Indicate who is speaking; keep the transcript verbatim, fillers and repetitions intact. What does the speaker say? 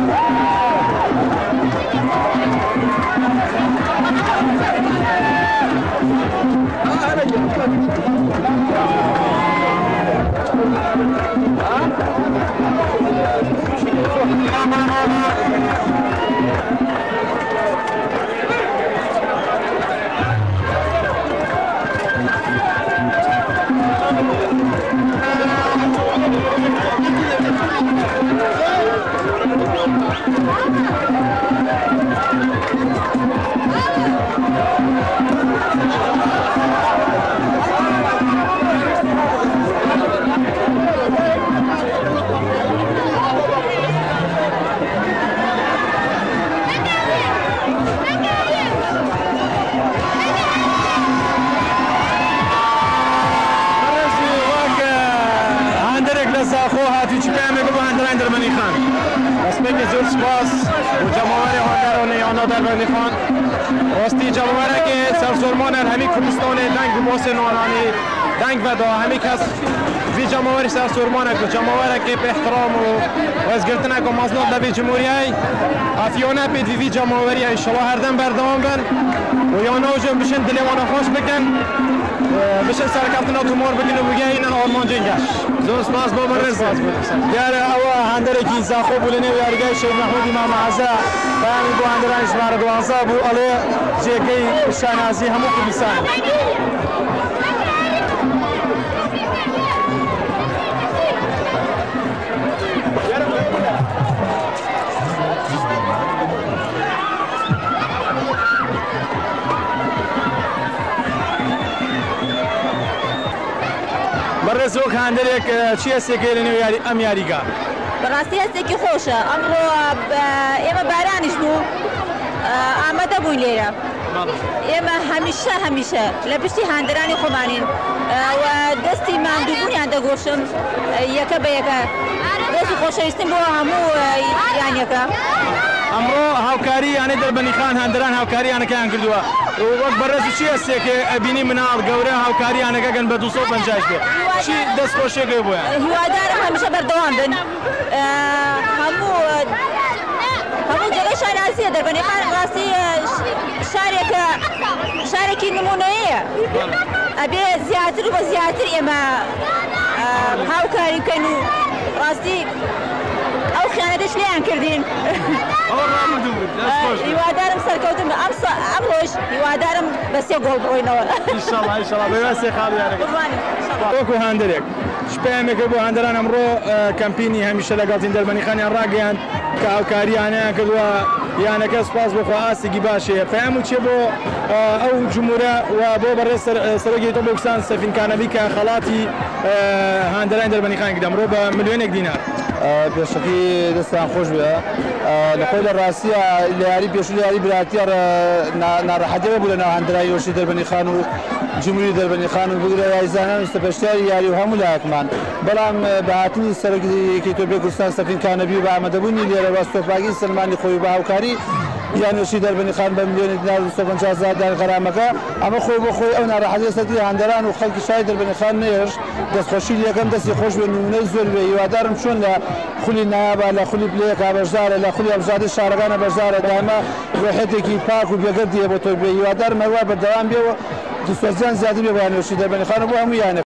Speaker 1: راستی جواره که سرسرمان همی کردستان دنگ باس نانانی دنگ و دا همی کس وی جمهوری سرسرمان که جمهوری که به احترام و ازگرتن که مزنات دوی جمهوری افیانه پید وی جمهوری انشالله هر دم بردوام بن و یا نوجم بشن دلیوان خوش بکن بشن سرکفتن اتومار بگن و بگه اینن آرمان جنگش
Speaker 2: زوست باز بابا رزق
Speaker 1: دیار اوا هندره کی زاخو بولنه و یارگای شیخ محمود امام عزا فهمی بو هندرانش مارد وانزا بو علی جگی شانازی همو کلیسان برز وقت هندره چی است که لنیو یاری ام یاریگا
Speaker 3: براستی است که خوشه اما اما بارانش بو آماده بون لیره اما همیشه همیشه لبشتی هندرانی خوبانین و دستی مندوبونی هنده گوشم یکه به یکه دستی خوشایستیم بو همو یعنی یکه
Speaker 1: امرو هاوکاری یعنی در بنی خان هندران هاوکاری یعنی که انکردوا وقت برز چی است که بینی منال گوره هاوکاری یعنی که گن بدوسو پنجاش به چی دست خوشه که بو
Speaker 3: هوادارم همیشه بردوام بن همو همون جلوی شهرازیه در بنی خان راستی شهری که شهری که نمونه‌ایه ابی زیادتر و زیادتر اما هاوکاری کنو راستی او خیانتش لیان کردین هوادارم سرکوتم ام ام روش هوادارم بس یه گل بروی نور
Speaker 1: ان شاء الله ان شاء الله بس خالی یارگ اوکو هندرک شپامه که بو هندران امرو کمپینی همیشه لگاتین در بنی خان راگیان که هاوکاری یعنی کدوا یعنی که سپاس بخو آسیگی باشه فهمو چه بو او جمهوره و بو بر سرگی تو بوکسان سفین کانوی که خلاتی هندران در بنی خان کدام رو با میلیون یک دینار
Speaker 4: بشكي دستان خوش بها نقول الراسية اللي بيشو اللي براتيار نارحجة بولنا هندراي وشي دربني خانو جمهوري دربني خانو بقول يا إنسان استبشتري ياري وهم لا كمان بلام بعتني سرقي كي تبي كرسان سفين كان بيو بعمدبوني اللي رواستو باقي سلماني خوي باوكاري يعني وشي دربني خان بمليون دينار وسبعين شهر دار غرامك أما خوي بخوي أنا راح أجلس تدي هندران وخلك شاي دربني خان نيرش دست خوشي اللي كم دست خوش بنو نزول بيوادارم شون لا خلي نيابة لا خلي بليك أبرزار لا خلي أبزار الشارقان أبرزار دائما روحتك باك وبيقدر يبطل بيوادار ما هو بالدوام بيو دستوزان زيادة بيواني وشي دربني خان أبوهم يعني